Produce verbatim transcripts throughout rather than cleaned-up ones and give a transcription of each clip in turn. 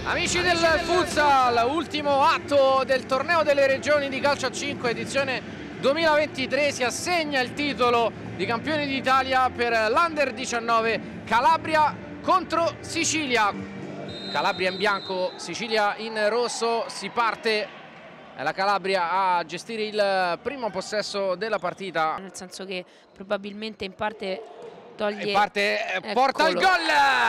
Amici del futsal, ultimo atto del torneo delle regioni di calcio a cinque edizione duemilaventitré, si assegna il titolo di campioni d'Italia per l'Under diciannove Calabria contro Sicilia. Calabria in bianco, Sicilia in rosso, si parte, è la Calabria a gestire il primo possesso della partita. Nel senso che probabilmente in parte toglie... In parte porta il gol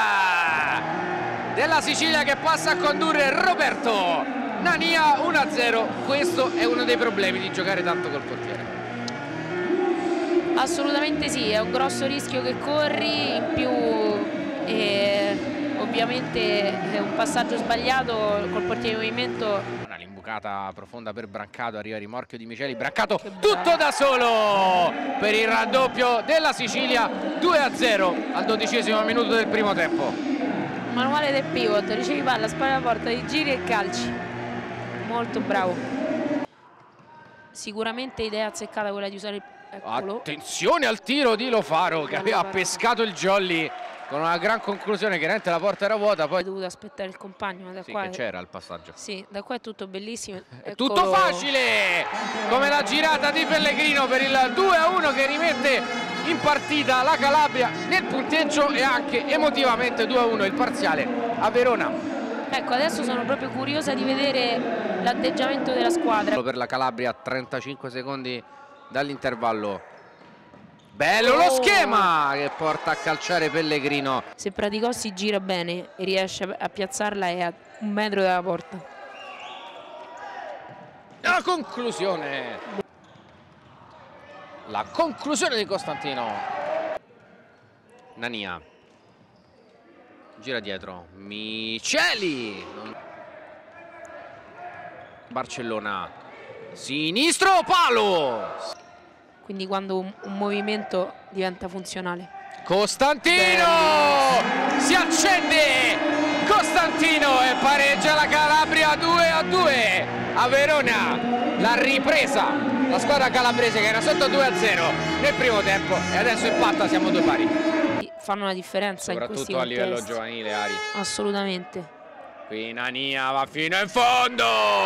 della Sicilia che passa a condurre Roberto Nania uno a zero. Questo è uno dei problemi di giocare tanto col portiere. Assolutamente sì, è un grosso rischio che corri, in più eh, ovviamente è un passaggio sbagliato col portiere in movimento. Una limbucata profonda per Brancato, arriva il rimorchio di Miceli, Brancato tutto da solo per il raddoppio della Sicilia, due a zero al dodicesimo minuto del primo tempo. Manuale del pivot, ricevi palla, spalla alla porta, di giri e calci. Molto bravo. Sicuramente idea azzeccata quella di usare il... Eccolo. Attenzione al tiro di Lofaro che aveva pescato il jolly con una gran conclusione, chiaramente la porta era vuota. Poi ho dovuto aspettare il compagno, ma da sì, qua c'era il passaggio. Sì, da qua è tutto bellissimo. È tutto facile, come la girata di Pellegrino per il due a uno che rimette in partita la Calabria nel punteggio e anche emotivamente due a uno il parziale a Verona. Ecco, adesso sono proprio curiosa di vedere l'atteggiamento della squadra. Per la Calabria a trentacinque secondi dall'intervallo. Bello lo oh. schema che porta a calciare Pellegrino. Se Praticò si gira bene e riesce a piazzarla è a un metro dalla porta. La conclusione. La conclusione di Costantino. Nania. Gira dietro. Miceli. Barcellona. Sinistro palo. Quindi quando un, un movimento diventa funzionale. Costantino Bello. Si accende Costantino e pareggia la Calabria due a due a Verona. La ripresa, la squadra calabrese che era sotto due a zero nel primo tempo e adesso impatta, siamo due pari. Fanno una differenza in questi soprattutto a livello contesti. giovanile, Ari. Assolutamente. Qui Nania va fino in fondo.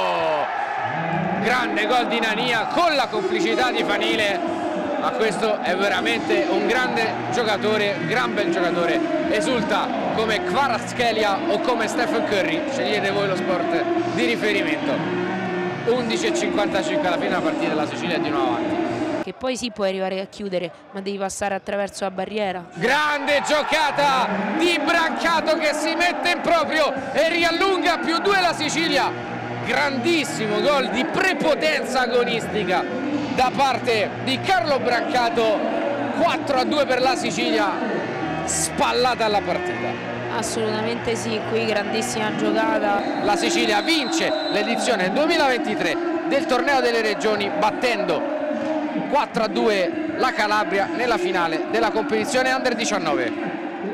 Grande gol di Nania con la complicità di Fanile, ma questo è veramente un grande giocatore, gran bel giocatore. Esulta come Kvaratskhelia o come Stephen Curry, scegliete voi lo sport di riferimento. undici e cinquantacinque alla fine della partita, la Sicilia è di nuovo avanti. Che poi sì, puoi arrivare a chiudere, ma devi passare attraverso la barriera. Grande giocata di Brancato che si mette in proprio e riallunga più due la Sicilia. Grandissimo gol di prepotenza agonistica da parte di Carlo Brancato. Quattro a due per la Sicilia, spallata alla partita. Assolutamente sì, qui grandissima giocata. La Sicilia vince l'edizione duemilaventitré del torneo delle regioni battendo quattro a due la Calabria nella finale della competizione Under diciannove.